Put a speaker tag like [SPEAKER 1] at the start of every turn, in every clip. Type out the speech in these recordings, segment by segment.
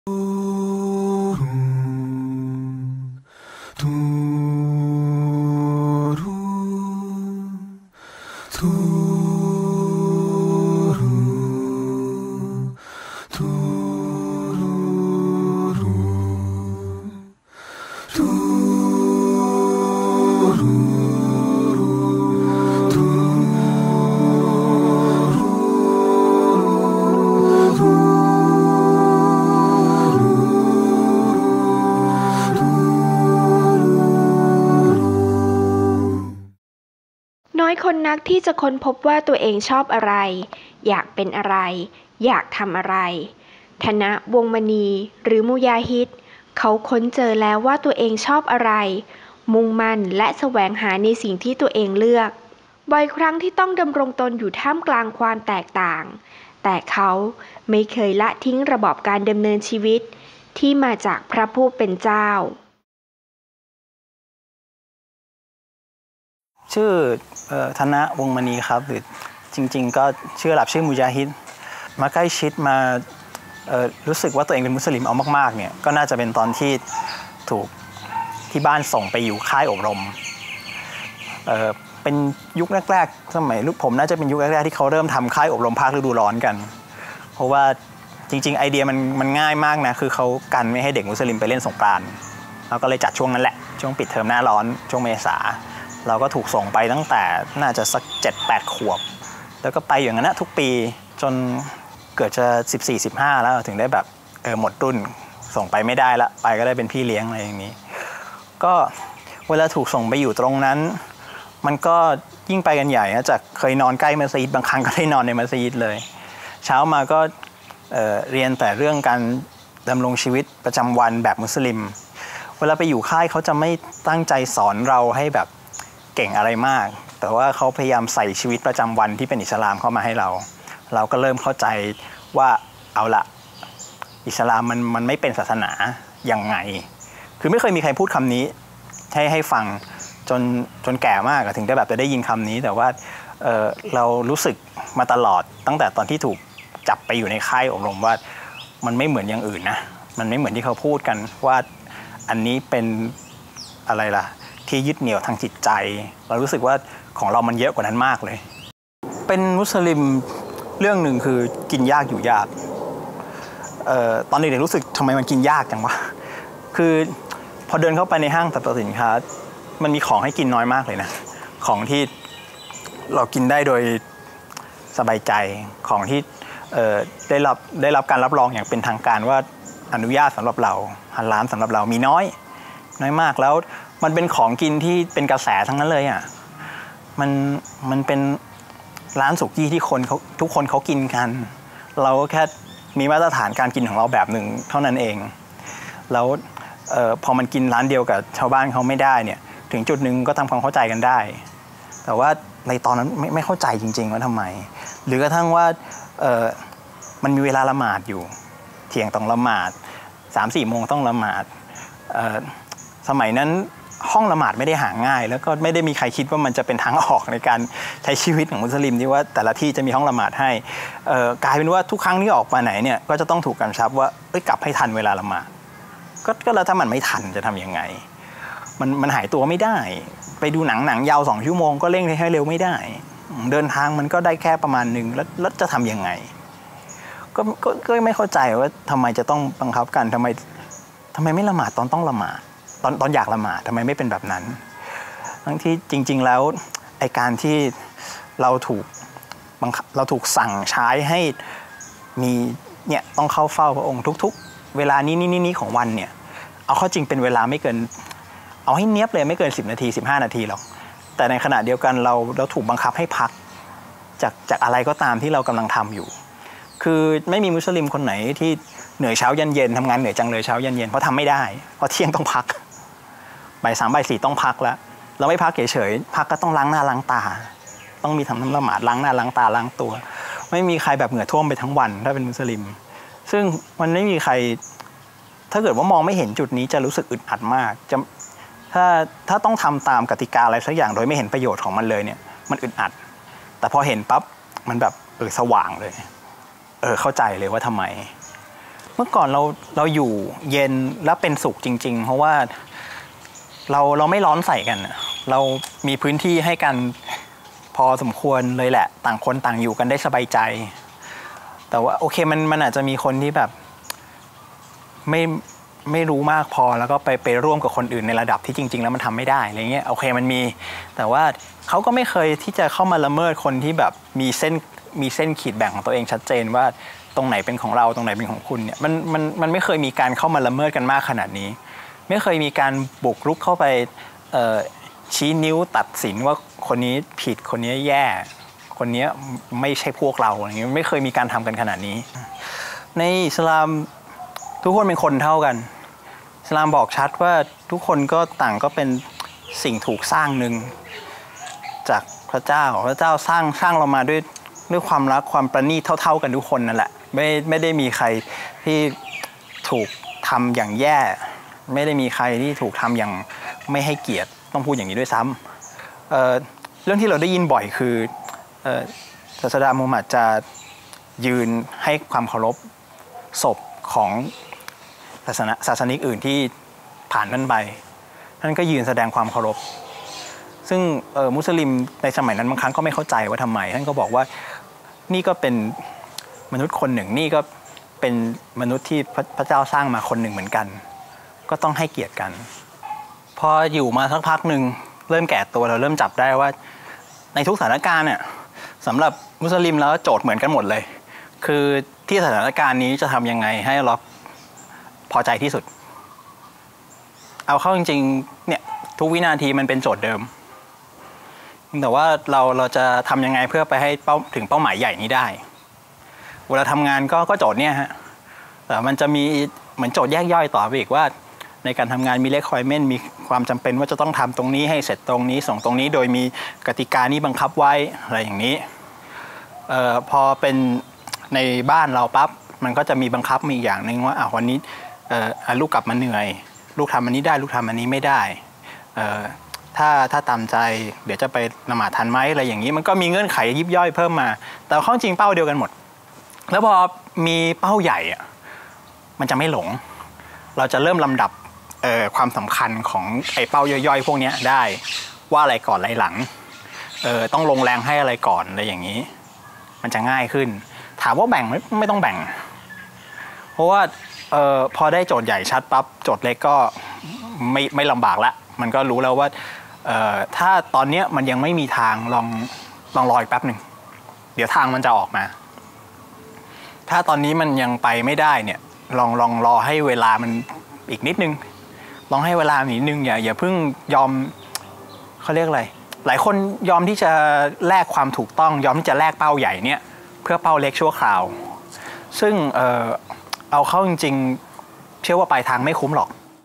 [SPEAKER 1] น้อยคนนักที่จะค้นพบว่าตัวเองชอบอะไรอยากเป็นอะไรอยากทำอะไรธน วงศ์มณีหรือมุยาฮิดเขาค้นเจอแล้วว่าตัวเองชอบอะไรมุ่งมั่นและแสวงหาในสิ่งที่ตัวเองเลือกบ่อยครั้งที่ต้องดำรงตนอยู่ท่ามกลางความแตกต่างแต่เขาไม่เคยละทิ้งระบอบการดำเนินชีวิตที่มาจากพระผู้เป็นเจ้า
[SPEAKER 2] ชื่อธน วงศ์มณีครับหรือจริงๆก็ชื่อหลับชื่อมุยาฮิดมาใกล้ชิดมารู้สึกว่าตัวเองเป็นมุสลิมเอามากๆเนี่ยก็น่าจะเป็นตอนที่ถูกที่บ้านส่งไปอยู่ค่ายอบรมเป็นยุคแรกๆสมัยลูกผมน่าจะเป็นยุคแรกๆที่เขาเริ่มทำค่ายอบรมภาคฤดูร้อนกันเพราะว่าจริงๆไอเดียมันง่ายมากนะคือเขากันไม่ให้เด็กมุสลิมไปเล่นสงกรานต์เราก็เลยจัดช่วงนั้นแหละช่วงปิดเทอมหน้าร้อนช่วงเมษาเราก็ถูกส่งไปตั้งแต่น่าจะสัก 7-8 ขวบแล้วก็ไปอย่างนั้นนะทุกปีจนเกิดจะ 14-15 แล้วถึงได้แบบหมดรุ่นส่งไปไม่ได้ละไปก็ได้เป็นพี่เลี้ยงอะไรอย่างนี้ก็เวลาถูกส่งไปอยู่ตรงนั้นมันก็ยิ่งไปกันใหญ่นะจากเคยนอนใกล้มัสยิดบางครั้งก็ได้นอนในมัสยิดเลยเช้ามาก็เรียนแต่เรื่องการดำรงชีวิตประจำวันแบบมุสลิมเวลาไปอยู่ค่ายเขาจะไม่ตั้งใจสอนเราให้แบบเก่งอะไรมากแต่ว่าเขาพยายามใส่ชีวิตประจำวันที่เป็นอิสลามเข้ามาให้เราก็เริ่มเข้าใจว่าเอาละอิสลามมันไม่เป็นศาสนายังไงคือไม่เคยมีใครพูดคำนี้ให้ฟังจนแก่มากถึงได้แบบจะได้ยินคำนี้แต่ว่าเรารู้สึกมาตลอดตั้งแต่ตอนที่ถูกจับไปอยู่ในค่ายอบรมว่ามันไม่เหมือนอย่างอื่นนะมันไม่เหมือนที่เขาพูดกันว่าอันนี้เป็นอะไรล่ะที่ยึดเหนี่ยวทางจิตใจเรารู้สึกว่าของเรามันเยอะกว่านั้นมากเลยเป็นมุสลิมเรื่องหนึ่งคือกินยากอยู่ยากตอนเด็กๆรู้สึกทำไมมันกินยากจังวะคือพอเดินเข้าไปในห้างสรรพสินค้ามันมีของให้กินน้อยมากเลยนะของที่เรากินได้โดยสบายใจของที่ได้รับการรับรองอย่างเป็นทางการว่าอนุญาตสำหรับเราฮาลาลสำหรับเรามีน้อยมากแล้วมันเป็นของกินที่เป็นกระแสทั้งนั้นเลยอ่ะมันเป็นร้านสุกี้ที่ทุกคนเขากินกันเราก็แค่มีมาตรฐานการกินของเราแบบหนึ่งเท่านั้นเองแล้วพอมันกินร้านเดียวกับชาวบ้านเขาไม่ได้เนี่ยถึงจุดหนึ่งก็ทำความเข้าใจกันได้แต่ว่าในตอนนั้นไม่เข้าใจจริงๆว่าทำไมหรือกระทั่งว่ามันมีเวลาละหมาดอยู่เที่ยงต้องละหมาด 3-4 โมงต้องละหมาดสมัยนั้นห้องละหมาดไม่ได้หาง่ายแล้วก็ไม่ได้มีใครคิดว่ามันจะเป็นทางออกในการใช้ชีวิตของมุสลิมที่ว่าแต่ละที่จะมีห้องละหมาดให้กลายเป็นว่าทุกครั้งที่ออกมาไหนเนี่ยก็จะต้องถูกกำชับว่ากลับให้ทันเวลาละหมาดก็แล้วถ้ามันไม่ทันจะทำยังไงมันหายตัวไม่ได้ไปดูหนังยาว2 ชั่วโมงก็เร่งให้เร็วไม่ได้เดินทางมันก็ได้แค่ประมาณนึงแล้วจะทำยังไงก็ไม่เข้าใจว่าทำไมจะต้องบังคับกันทำไมไม่ละหมาดตอนต้องละหมาดตอนอยากละหมาดทำไมไม่เป็นแบบนั้นทั้งที่จริงๆแล้วไอ้การที่เราถูกสั่งใช้ให้มีเนี่ยต้องเข้าเฝ้าพระองค์ทุกๆเวลานี้ของวันเนี่ยเอาเข้าจริงเป็นเวลาไม่เกินเอาให้เนียบเลยไม่เกิน10 นาที15 นาทีหรอกแต่ในขณะเดียวกันเราถูกบังคับให้พักจากอะไรก็ตามที่เรากำลังทำอยู่คือไม่มีมุสลิมคนไหนที่เหนื่อยเช้ายันเย็นทำงานเหนื่อยจังเลยเช้ายันเย็นเพราะทำไม่ได้เพราะเที่ยงต้องพักบ่าย 3 บ่าย 4ต้องพักแล้วเราไม่พักเฉยๆพักก็ต้องล้างหน้าล้างตาต้องมีทำน้ำละหมาดล้างหน้าล้างตาล้างตัวไม่มีใครแบบเหงื่อท่วมไปทั้งวันถ้าเป็นมุสลิมซึ่งมันไม่มีใครถ้าเกิดว่ามองไม่เห็นจุดนี้จะรู้สึกอึดอัดมากจะถ้าต้องทำตามกติกาอะไรสักอย่างโดยไม่เห็นประโยชน์ของมันเลยเนี่ยมันอึดอัดแต่พอเห็นปั๊บมันแบบสว่างเลยเข้าใจเลยว่าทำไมเมื่อก่อนเราอยู่เย็นและเป็นสุขจริงๆเพราะว่าเราไม่ร้อนใส่กันเรามีพื้นที่ให้กันพอสมควรเลยแหละต่างคนต่างอยู่กันได้สบายใจแต่ว่าโอเคมันอาจจะมีคนที่แบบไม่รู้มากพอแล้วก็ไปร่วมกับคนอื่นในระดับที่จริงๆแล้วมันทำไม่ได้อะไรเงี้ยโอเคมันมีแต่ว่าเขาก็ไม่เคยที่จะเข้ามาละเมิดคนที่แบบมีเส้นขีดแบ่งของตัวเองชัดเจนว่าตรงไหนเป็นของเราตรงไหนเป็นของคุณเนี่ยมันไม่เคยมีการเข้ามาละเมิดกันมากขนาดนี้ไม่เคยมีการบุกรุกเข้าไปชี้นิ้วตัดสินว่าคนนี้ผิดคนนี้แย่คนนี้ไม่ใช่พวกเราอะไรเงี้ยไม่เคยมีการทำกันขนาดนี้ในอิสลามทุกคนเป็นคนเท่ากันอิสลามบอกชัดว่าทุกคนก็ต่างก็เป็นสิ่งถูกสร้างหนึ่งจากพระเจ้าสร้างเรามาด้วยความรักความประณีตเท่ากันทุกคนนั่นแหละไม่ได้มีใครที่ถูกทำอย่างแย่ไม่ได้มีใครที่ถูกทำอย่างไม่ให้เกียรติต้องพูดอย่างนี้ด้วยซ้ำเรื่องที่เราได้ยินบ่อยคือศาสดามูฮัมหมัดจะยืนให้ความเคารพศพของศาสนิกอื่นที่ผ่านนั่นไปท่านก็ยืนแสดงความเคารพซึ่งมุสลิมในสมัยนั้นบางครั้งก็ไม่เข้าใจว่าทำไมท่านก็บอกว่านี่ก็เป็นมนุษย์คนหนึ่งนี่ก็เป็นมนุษย์ที่พระเจ้าสร้างมาคนหนึ่งเหมือนกันก็ต้องให้เกียรติกันพออยู่มาสักพักหนึ่งเริ่มแก่ตัวเราเริ่มจับได้ว่าในทุกสถานการณ์เนี่ยสำหรับมุสลิมแล้วโจทย์เหมือนกันหมดเลยคือที่สถานการณ์นี้จะทำยังไงให้เราพอใจที่สุดเอาเข้าจริงๆเนี่ยทุกวินาทีมันเป็นโจทย์เดิมแต่ว่าเราจะทำยังไงเพื่อไปให้ถึงเป้าหมายใหญ่นี้ได้เวลาทำงานก็โจทย์เนี่ยฮะแต่มันจะมีเหมือนโจทย์แยกย่อยต่อไปอีกว่าในการทำงานมีrequirementมีความจำเป็นว่าจะต้องทำตรงนี้ให้เสร็จตรงนี้ส่งตรงนี้โดยมีกติกานี้บังคับไว้อะไรอย่างนี้พอเป็นในบ้านเราปั๊บมันก็จะมีบังคับมีอีกอย่างหนึ่งว่าวันนี้ลูกกลับมาเหนื่อยลูกทำอันนี้ได้ลูกทำอันนี้ไม่ได้ถ้าตามใจเดี๋ยวจะไปละหมาดทันไหมอะไรอย่างนี้มันก็มีเงื่อนไขยิบย่อยเพิ่มมาแต่ข้อจริงเป้าเดียวกันหมดแล้วพอมีเป้าใหญ่มันจะไม่หลงเราจะเริ่มลำดับความสำคัญของไอ้เป้าย่อยๆพวกนี้ได้ว่าอะไรก่อนอะไรหลังต้องลงแรงให้อะไรก่อนอะไรอย่างนี้มันจะง่ายขึ้นถามว่าแบ่งไม่ต้องแบ่งเพราะว่าพอได้โจทย์ใหญ่ชัดปั๊บโจทย์เล็กก็ไม่ลำบากละมันก็รู้แล้วว่าถ้าตอนนี้มันยังไม่มีทางลองรออีกแป๊บหนึ่งเดี๋ยวทางมันจะออกมาถ้าตอนนี้มันยังไปไม่ได้เนี่ยลองรอให้เวลามันอีกนิดนึงลองให้เวลานิดนึงอย่าเพิ่งยอมเขาเรียกอะไรหลายคนยอมที่จะแลกความถูกต้องยอมที่จะแลกเป้าใหญ่เนี่ยเพื่อเป้าเล็กชั่วคราวซึ่งเอาเข้าจริงๆเชื่อว่าปลายทางไม่คุ้มหรอก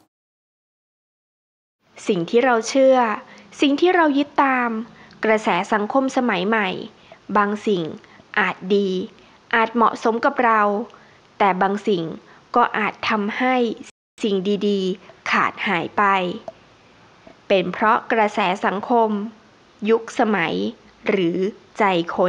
[SPEAKER 1] สิ่งที่เราเชื่อสิ่งที่เรายึดตามกระแสสังคมสมัยใหม่บางสิ่งอาจดีอาจเหมาะสมกับเราแต่บางสิ่งก็อาจทำให้สิ่งดีๆขาดหายไปเป็นเพราะกระแสสังคมยุคสมัยหรือใจคน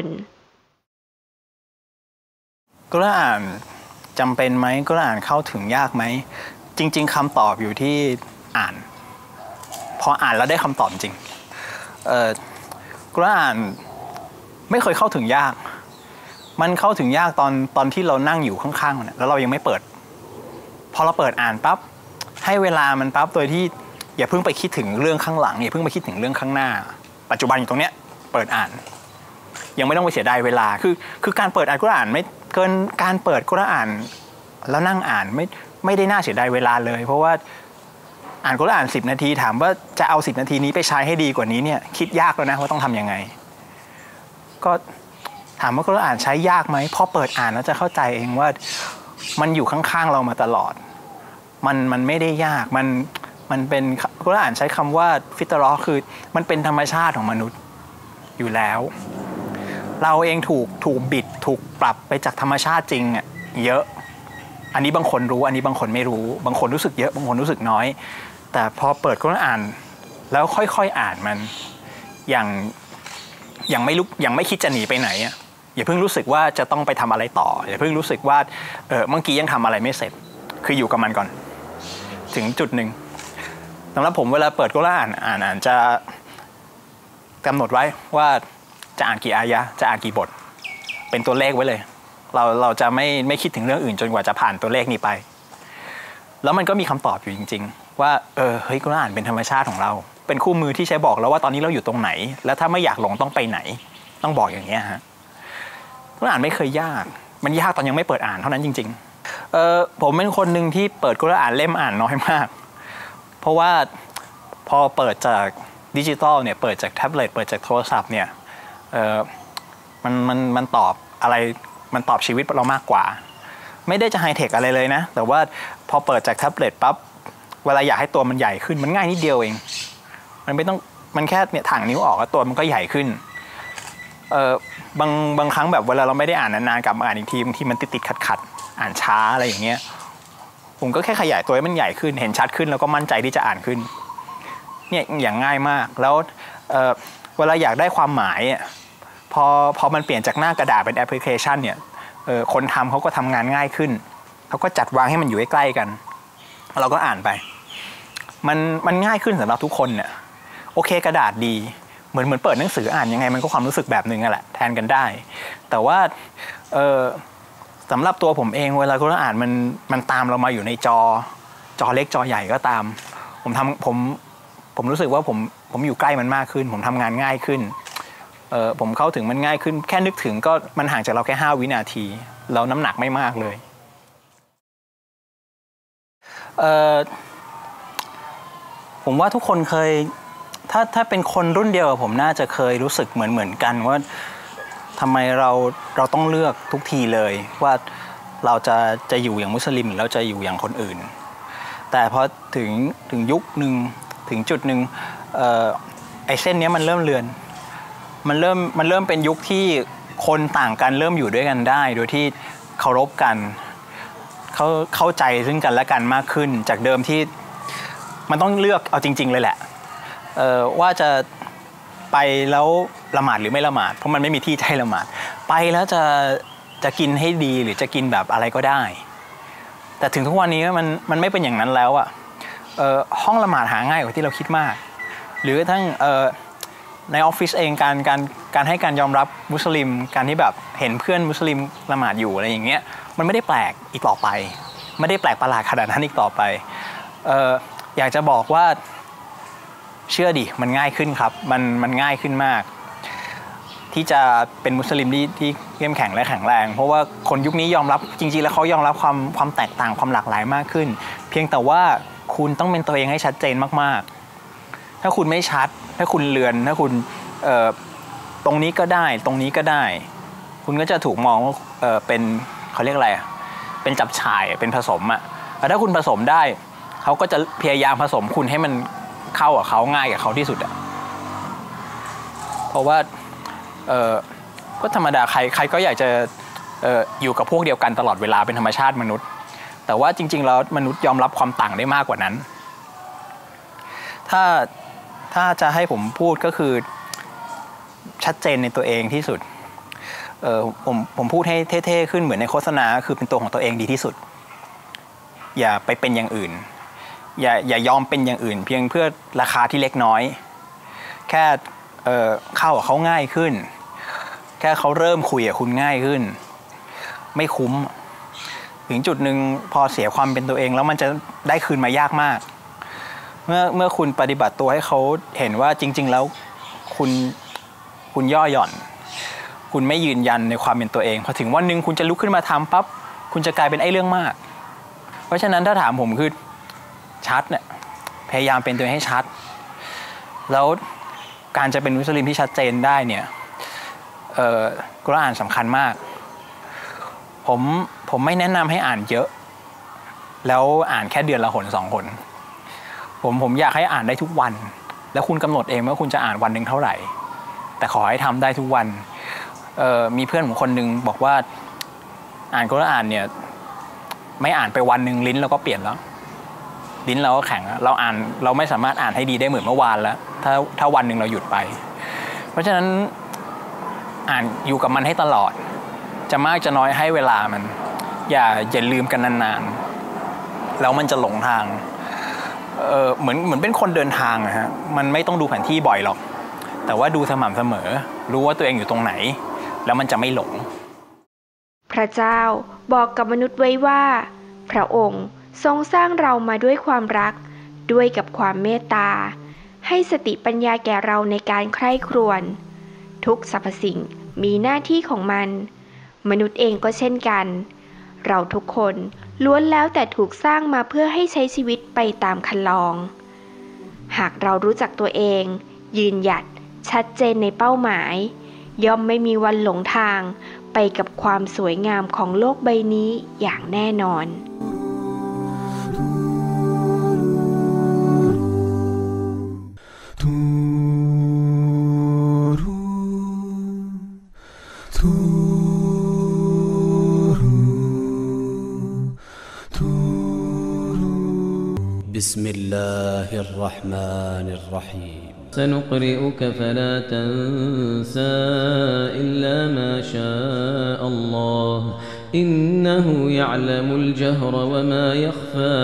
[SPEAKER 2] กุรอานจำเป็นไหมกุรอานเข้าถึงยากไหมจริงๆคำตอบอยู่ที่อ่านพออ่านแล้วได้คำตอบจริงกุรอานไม่เคยเข้าถึงยากมันเข้าถึงยากตอนที่เรานั่งอยู่ข้างๆแล้วเรายังไม่เปิดพอเราเปิดอ่านปั๊บให้เวลามันปั๊บโดยที่อย่าเพิ่งไปคิดถึงเรื่องข้างหลังอย่าเพิ่งไปคิดถึงเรื่องข้างหน้าปัจจุบันอยู่ตรงเนี้ยเปิดอ่านยังไม่ต้องไปเสียดายเวลาคือการเปิดอ่านกุรอานไม่เกินการเปิดกุรอานแล้วนั่งอ่านไม่ได้น่าเสียดายเวลาเลยเพราะว่าอ่านกุรอาน10 นาทีถามว่าจะเอา10 นาทีนี้ไปใช้ให้ดีกว่านี้เนี่ยคิดยากแล้วนะว่าต้องทำยังไงก็ถามว่ากุรอานใช้ยากไหมพอเปิดอ่านแล้วจะเข้าใจเองว่ามันอยู่ข้างๆเรามาตลอดมันไม่ได้ยากมันเป็นกุรอานใช้คำว่าฟิตเราะห์คือมันเป็นธรรมชาติของมนุษย์อยู่แล้วเราเองถูกบิดถูกปรับไปจากธรรมชาติจริงเยอะอันนี้บางคนรู้อันนี้บางคนไม่รู้บางคนรู้สึกเยอะบางคนรู้สึกน้อยแต่พอเปิดกุรอานแล้วค่อยๆอ่านมันอย่างไม่คิดจะหนีไปไหนอย่าเพิ่งรู้สึกว่าจะต้องไปทำอะไรต่ออย่าเพิ่งรู้สึกว่าเมื่อกี้ยังทำอะไรไม่เสร็จคืออยู่กับมันก่อนถึงจุดหนึ่งสำหรับผมเวลาเปิดกุรอานอ่านจะกำหนดไว้ว่าจะอ่านกี่อายะจะอ่านกี่บทเป็นตัวเลขไว้เลยเราจะไม่คิดถึงเรื่องอื่นจนกว่าจะผ่านตัวเลขนี้ไปแล้วมันก็มีคำตอบอยู่จริงๆว่าเฮ้ยกุรอานเป็นธรรมชาติของเราเป็นคู่มือที่ใช้บอกแล้วว่าตอนนี้เราอยู่ตรงไหนแล้วถ้าไม่อยากหลงต้องไปไหนต้องบอกอย่างนี้ฮะกุรอานไม่เคยยากมันยากตอนยังไม่เปิดอ่านเท่านั้นจริงๆผมเป็นคนหนึ่งที่เปิดกุรอานเล่มอ่านน้อยมากเพราะว่าพอเปิดจากดิจิตอลเนี่ยเปิดจากแท็บเล็ตเปิดจากโทรศัพท์เนี่ยมันตอบอะไรมันตอบชีวิตเรามากกว่าไม่ได้จะไฮเทคอะไรเลยนะแต่ว่าพอเปิดจากแท็บเล็ตปั๊บเวลาอยากให้ตัวมันใหญ่ขึ้นมันง่ายนิดเดียวเองมันไม่ต้องมันแค่เนี่ยถ่างนิ้วออกแล้วตัวมันก็ใหญ่ขึ้นบางครั้งแบบเวลาเราไม่ได้อ่านนานๆกลับมาอ่านอีกทีบางทีมันติดขัดอ่านช้าอะไรอย่างเงี้ยผมก็แค่ขยายตัวให้มันใหญ่ขึ้นเห็นชัดขึ้นแล้วก็มั่นใจที่จะอ่านขึ้นเนี่ยอย่างง่ายมากแล้วเวลาอยากได้ความหมายพอมันเปลี่ยนจากหน้ากระดาษเป็นแอปพลิเคชันเนี่ยคนทำเขาก็ทำงานง่ายขึ้นเขาก็จัดวางให้มันอยู่ใกล้ๆกันเราก็อ่านไปมันง่ายขึ้นสำหรับทุกคนเนี่ยโอเคกระดาษดีเหมือนเปิดหนังสืออ่านยังไงมันก็ความรู้สึกแบบนึงนั่นแหละแทนกันได้แต่ว่าสำหรับตัวผมเองเวลากุรอานมันตามเรามาอยู่ในจอเล็กจอใหญ่ก็ตามผมรู้สึกว่าผมอยู่ใกล้มันมากขึ้นผมทำงานง่ายขึ้นผมเข้าถึงมันง่ายขึ้นแค่นึกถึงก็มันห่างจากเราแค่5 วินาทีแล้วน้ำหนักไม่มากเลยผมว่าทุกคนเคยถ้าเป็นคนรุ่นเดียวกับผมน่าจะเคยรู้สึกเหมือนกันว่าทำไมเราต้องเลือกทุกทีเลยว่าเราจะอยู่อย่างมุสลิมหรือเราจะอยู่อย่างคนอื่นแต่พอถึงยุคหนึ่งถึงจุดหนึ่งไอ้เส้นนี้มันเริ่มเลือนมันเริ่มเป็นยุคที่คนต่างกันเริ่มอยู่ด้วยกันได้โดยที่เคารพกันเข้าใจซึ่งกันและกันมากขึ้นจากเดิมที่มันต้องเลือกเอาจริงๆเลยแหละว่าจะไปแล้วละหมาดหรือไม่ละหมาดเพราะมันไม่มีที่ให้ละหมาดไปแล้วจะกินให้ดีหรือจะกินแบบอะไรก็ได้แต่ถึงทุกวันนี้มันไม่เป็นอย่างนั้นแล้วอะห้องละหมาดหาง่ายกว่าที่เราคิดมากหรือกระทั่งในออฟฟิศเองการให้การยอมรับมุสลิมการที่แบบเห็นเพื่อนมุสลิมละหมาดอยู่อะไรอย่างเงี้ยมันไม่ได้แปลกอีกต่อไปไม่ได้แปลกประหลาดขนาดนั้นอีกต่อไปอยากจะบอกว่าเชื่อดิมันง่ายขึ้นครับมันง่ายขึ้นมากที่จะเป็นมุสลิมที่เข้มแข็งและแข็งแรงเพราะว่าคนยุคนี้ยอมรับจริงๆแล้วเขายอมรับความแตกต่างความหลากหลายมากขึ้นเพียงแต่ว่าคุณต้องเป็นตัวเองให้ชัดเจนมากๆถ้าคุณไม่ชัดถ้าคุณเลือนถ้าคุณตรงนี้ก็ได้ตรงนี้ก็ได้คุณก็จะถูกมองว่าเป็นเขาเรียกอะไรเป็นจับฉ่ายเป็นผสมอะแต่ถ้าคุณผสมได้เขาก็จะพยายามผสมคุณให้มันเข้ากับเขาง่ายกับเขาที่สุดอะเพราะว่าก็ธรรมดาใครก็อยากจะอยู่กับพวกเดียวกันตลอดเวลาเป็นธรรมชาติมนุษย์แต่ว่าจริงๆแล้วมนุษย์ยอมรับความต่างได้มากกว่านั้นถ้าจะให้ผมพูดก็คือชัดเจนในตัวเองที่สุดผมพูดให้เท่ๆขึ้นเหมือนในโฆษณาคือเป็นตัวของตัวเองดีที่สุดอย่าไปเป็นอย่างอื่นอย่ายอมเป็นอย่างอื่นเพียงเพื่อราคาที่เล็กน้อยแค่เข้ากับเขาง่ายขึ้นแค่เขาเริ่มคุยกับคุณง่ายขึ้นไม่คุ้มถึงจุดหนึ่งพอเสียความเป็นตัวเองแล้วมันจะได้คืนมายากมากเมื่อคุณปฏิบัติตัวให้เขาเห็นว่าจริงๆแล้วคุณย่อหย่อนคุณไม่ยืนยันในความเป็นตัวเองพอถึงวันหนึ่งคุณจะลุกขึ้นมาทำปั๊บคุณจะกลายเป็นไอ้เรื่องมากเพราะฉะนั้นถ้าถามผมคือชัดเนี่ยพยายามเป็นตัวเองให้ชัดแล้วการจะเป็นมุสลิมที่ชัดเจนได้เนี่ยกุรอานสำคัญมากผมไม่แนะนำให้อ่านเยอะแล้วอ่านแค่เดือนละหน2 หนผมอยากให้อ่านได้ทุกวันแล้วคุณกำหนดเองว่าคุณจะอ่านวันหนึ่งเท่าไหร่แต่ขอให้ทำได้ทุกวันมีเพื่อนผมคนหนึ่งบอกว่าอ่านกุรอานเนี่ยไม่อ่านไปวันหนึ่งลิ้นเราก็เปลี่ยนแล้วลิ้นเราก็แข็งเราไม่สามารถอ่านให้ดีได้เหมือนเมื่อวานแล้วถ้าวันหนึ่งเราหยุดไปเพราะฉะนั้นอ่านอยู่กับมันให้ตลอดจะมากจะน้อยให้เวลามันอย่าลืมกันนานๆแล้วมันจะหลงทางเหมือนเป็นคนเดินทางอะฮะมันไม่ต้องดูแผนที่บ่อยหรอกแต่ว่าดูสม่ำเสมอรู้ว่าตัวเองอยู่ตรงไหนแล้วมันจะไม่หลง
[SPEAKER 1] พระเจ้าบอกกับมนุษย์ไว้ว่าพระองค์ทรงสร้างเรามาด้วยความรักด้วยกับความเมตตาให้สติปัญญาแก่เราในการใคร่ครวญทุกสรรพสิ่งมีหน้าที่ของมันมนุษย์เองก็เช่นกันเราทุกคนล้วนแล้วแต่ถูกสร้างมาเพื่อให้ใช้ชีวิตไปตามคันลองหากเรารู้จักตัวเองยืนหยัดชัดเจนในเป้าหมายย่อมไม่มีวันหลงทางไปกับความสวยงามของโลกใบนี้อย่างแน่นอน
[SPEAKER 3] بسم الله الرحمن الرحيم
[SPEAKER 4] سنقرئك فلا تنسى إلا ما شاء الله إنه يعلم الجهر وما يخفى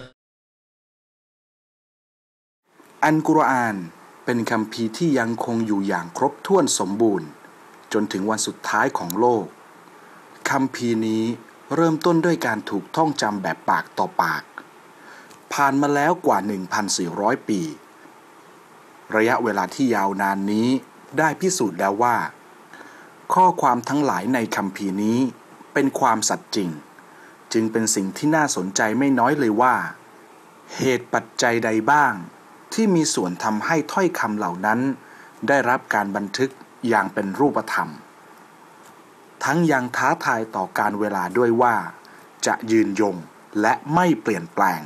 [SPEAKER 5] อัลกุรอานเป็นคัมภีร์ที่ยังคงอยู่อย่างครบถ้วนสมบูรณ์จนถึงวันสุดท้ายของโลกคัมภีร์นี้เริ่มต้นด้วยการถูกท่องจำแบบปากต่อปากผ่านมาแล้วกว่า 1,400 ปีระยะเวลาที่ยาวนานนี้ได้พิสูจน์แล้วว่าข้อความทั้งหลายในคัมภีร์นี้เป็นความสัตย์จริงจึงเป็นสิ่งที่น่าสนใจไม่น้อยเลยว่าเหตุปัจจัยใดบ้างที่มีส่วนทำให้ถ้อยคำเหล่านั้นได้รับการบันทึกอย่างเป็นรูปธรรมทั้งยังท้าทายต่อการเวลาด้วยว่าจะยืนยงและไม่เปลี่ยนแปลง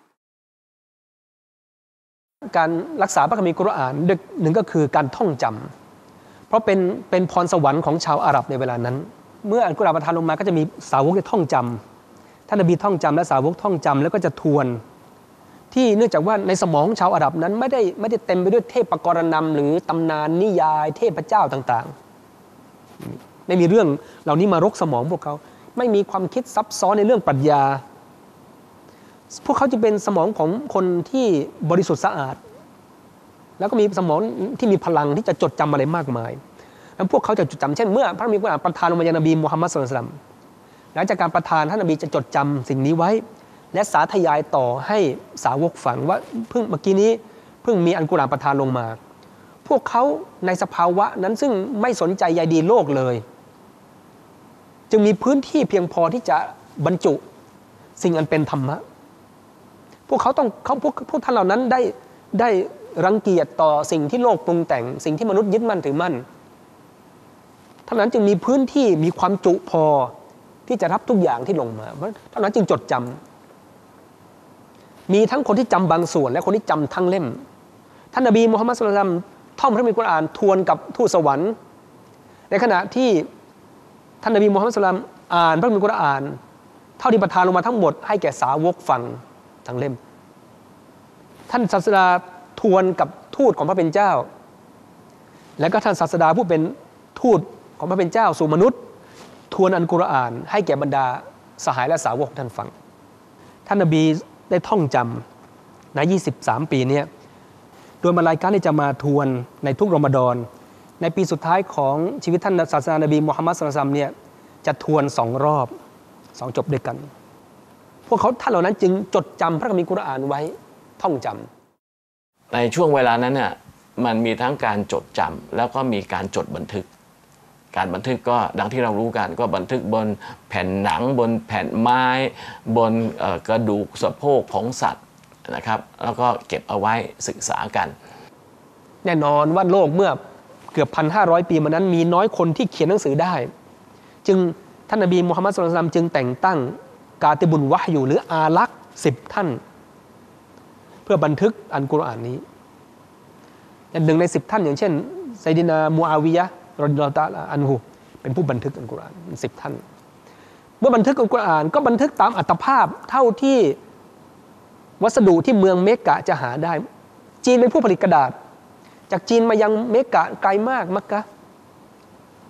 [SPEAKER 6] การรักษาพระคัมภีร์กุรอานหนึ่งก็คือการท่องจำเพราะเป็นพรสวรรค์ของชาวอาหรับในเวลานั้นเมื่ออัลกุรอานประทานลงมาก็จะมีสาวกที่ท่องจำท่านนบีท่องจำและสาวกท่องจำแล้วก็จะทวนที่เนื่องจากว่าในสมองชาวอาหรับนั้นไม่ได้เต็มไปด้วยเทพกรณำหรือตำนานนิยายเทพเจ้าต่างๆไม่มีเรื่องเหล่านี้มารกสมองพวกเขาไม่มีความคิดซับซ้อนในเรื่องปรัชญาพวกเขาจะเป็นสมองของคนที่บริสุทธิ์สะอาดแล้วก็มีสมองที่มีพลังที่จะจดจำอะไรมากมายแล้วพวกเขาจะจดจำเช่นเมื่อพระมีกุรอานประทานลงมายังนบีมุฮัมมัดศ็อลลัลลอฮุอะลัยฮิวะซัลลัมหลังจากการประทานท่านนบีจะจดจำสิ่งนี้ไว้และสาธยายต่อให้สาวกฟังว่าเพิ่งมีอัลกุรอานประทานลงมาพวกเขาในสภาวะนั้นซึ่งไม่สนใจใยดีโลกเลยจึงมีพื้นที่เพียงพอที่จะบรรจุสิ่งอันเป็นธรรมะพวกท่านเหล่านั้นได้รังเกียจต่อสิ่งที่โลกปรุงแต่งสิ่งที่มนุษย์ยึดมั่นถือมั่นท่านนั้นจึงมีพื้นที่มีความจุพอที่จะรับทุกอย่างที่ลงมาท่านนั้นจึงจดจำมีทั้งคนที่จำบางส่วนและคนที่จำทั้งเล่มท่านนบีมุฮัมมัดศ็อลลัลลอฮุอะลัยฮิวะซัลลัมท่องพระคัมภีร์กุรอานทวนกับทูตสวรรค์ในขณะที่ท่านนบีมุฮัมมัดศ็อลลัลลอฮุอะลัยฮิวะซัลลัมอ่านพระคัมภีร์กุรอานเท่าที่ประทานลงมาทั้งหมดให้แก่สาวกฟังทั้งเล่มท่านศาสดาทวนกับทูตของพระเป็นเจ้าและก็ท่านศาสดาผู้เป็นทูตของพระเป็นเจ้าสู่มนุษย์ทวนอัลกุรอานให้แก่บรรดาสหายและสาวกของท่านฟังท่านนบีได้ท่องจำใน23 ปีนี้โดยมาลายกาที่จะมาทวนในทุกรอมฎอนในปีสุดท้ายของชีวิตท่านศาสดานบีมุฮัมมัดศ็อลลัลลอฮุอะลัยฮิวะซัลลัมเนี่ยจะทวน2 รอบ2 จบด้วยกันพวกเขาท่านเหล่านั้นจึงจดจำพระคัมภีร์กุรอานไว้ท่องจำ
[SPEAKER 4] ในช่วงเวลานั้นน่ะมันมีทั้งการจดจำแล้วก็มีการจดบันทึกการบันทึกก็ดังที่เรารู้กันก็บันทึกบนแผ่นหนังบนแผ่นไม้บนกระดูกสะโพกของสัตว์นะครับแล้วก็เก็บเอาไว้ศึกษากัน
[SPEAKER 6] แน่นอนว่าโลกเมื่อเกือบ 1,500 ปีมานั้นมีน้อยคนที่เขียนหนังสือได้จึงท่านนบีมุฮัมมัดศ็อลลัลลอฮุอะลัยฮิวะซัลลัมจึงแต่งตั้งกาติบุลวะฮยุหรืออาลักษ์10 ท่านเพื่อบันทึกอัลกุรอานนี้หนึ่งใน10 ท่านอย่างเช่นไซดินามูอาวิยะห์รอฎิยัลลอฮุตะอาลาอันฮุเป็นผู้บันทึกอัลกุรอาน10 ท่านเมื่อบันทึกอัลกุรอานก็บันทึกตามอัตภาพเท่าที่วัสดุที่เมืองเมกะจะหาได้จีนเป็นผู้ผลิตกระดาษจากจีนมายังเมกะไกลมากมักกะ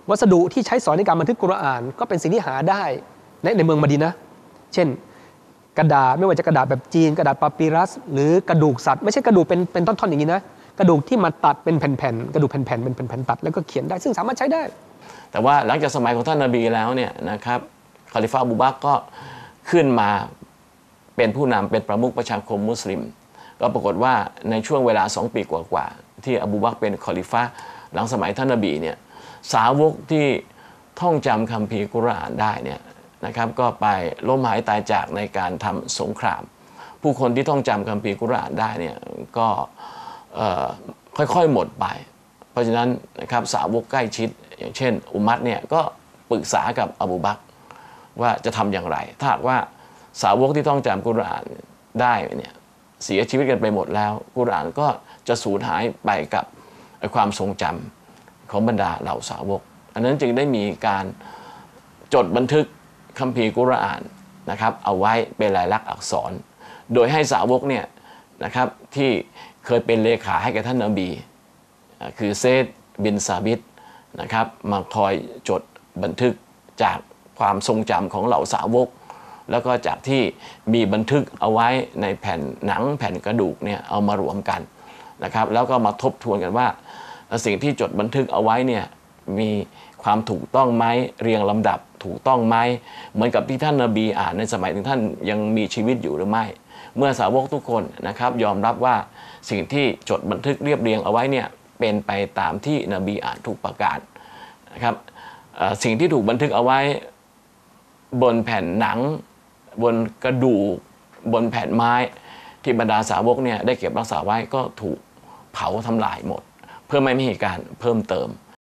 [SPEAKER 6] วัสดุที่ใช้สอนในการบันทึกกุรอานก็เป็นสิ่งที่หาได้ในเมืองมะดีนะห์เช่นกระดาษไม่ว่าจะกระดาษแบบจีนกระดาษปาปิรัสหรือกระดูกสัตว์ไม่ใช่กระดูกเป็นท่อนๆอย่างนี้นะกระดูกที่มาตัดเป็นแผ่นๆกระดูกแผ่นๆเป็นแผ่นๆตัดแล้วก็เขียนได้ซึ่งสามารถใช้ได้
[SPEAKER 4] แต่ว่าหลังจากสมัยของท่านนบีแล้วเนี่ยนะครับคอลิฟะห์อบูบักรก็ขึ้นมาเป็นผู้นำเป็นประมุขประชาคมมุสลิมก็ปรากฏว่าในช่วงเวลา2 ปีกว่าๆที่อบูบักรเป็นคอลิฟะห์หลังสมัยท่านนบีเนี่ยสาวกที่ท่องจำคัมภีร์กุรอานได้เนี่ยนะครับก็ไปล้มหายตายจากในการทำสงครามผู้คนที่ท่องจำคัมภีร์กุรอานได้เนี่ยก็ค่อยๆหมดไปเพราะฉะนั้นนะครับสาวกใกล้ชิดอย่างเช่นอุมัรเนี่ยก็ปรึกษากับอบูบักรว่าจะทำอย่างไรถ้าหากว่าสาวกที่ท่องจำกุรอานได้เนี่ยเสียชีวิตกันไปหมดแล้วกุรอานก็จะสูญหายไปกับความทรงจำของบรรดาเหล่าสาวกอันนั้นจึงได้มีการจดบันทึกคัมภีร์กุรอานนะครับเอาไว้เป็นลายลักษณ์อักษรโดยให้สาวกเนี่ยนะครับที่เคยเป็นเลขาให้กับท่านนบีคือเซดบินซาบิตนะครับมาคอยจดบันทึกจากความทรงจำของเหล่าสาวกแล้วก็จากที่มีบันทึกเอาไว้ในแผ่นหนังแผ่นกระดูกเนี่ยเอามารวมกันนะครับแล้วก็มาทบทวนกันว่าสิ่งที่จดบันทึกเอาไว้เนี่ยมีความถูกต้องไหมเรียงลำดับถูกต้องไหมเหมือนกับที่ท่านนบีอ่านในสมัยที่ท่านยังมีชีวิตอยู่หรือไม่เมื่อสาวกทุกคนนะครับยอมรับว่าสิ่งที่จดบันทึกเรียบเรียงเอาไว้เนี่ยเป็นไปตามที่นบีอ่านทุกประการนะครับสิ่งที่ถูกบันทึกเอาไว้บนแผ่นหนังบนกระดูกบนแผ่นไม้ที่บรรดาสาวกเนี่ยได้เก็บรักษาไว้ก็ถูกเผาทำลายหมดเพื่อไม่มีการเพิ่มเติม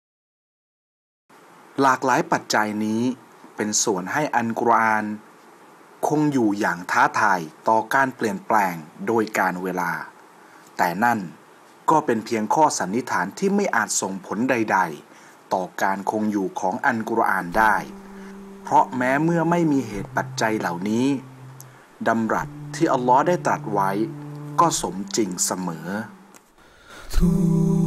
[SPEAKER 5] หลากหลายปัจจัยนี้เป็นส่วนให้อัลกุรอานคงอยู่อย่างท้าทายต่อการเปลี่ยนแปลงโดยกาลเวลาแต่นั่นก็เป็นเพียงข้อสันนิษฐานที่ไม่อาจส่งผลใดๆต่อการคงอยู่ของอัลกุรอานได้เพราะแม้เมื่อไม่มีเหตุปัจจัยเหล่านี้ดำรัสที่อัลลอฮ์ได้ตรัสไว้ก็สมจริงเสมอ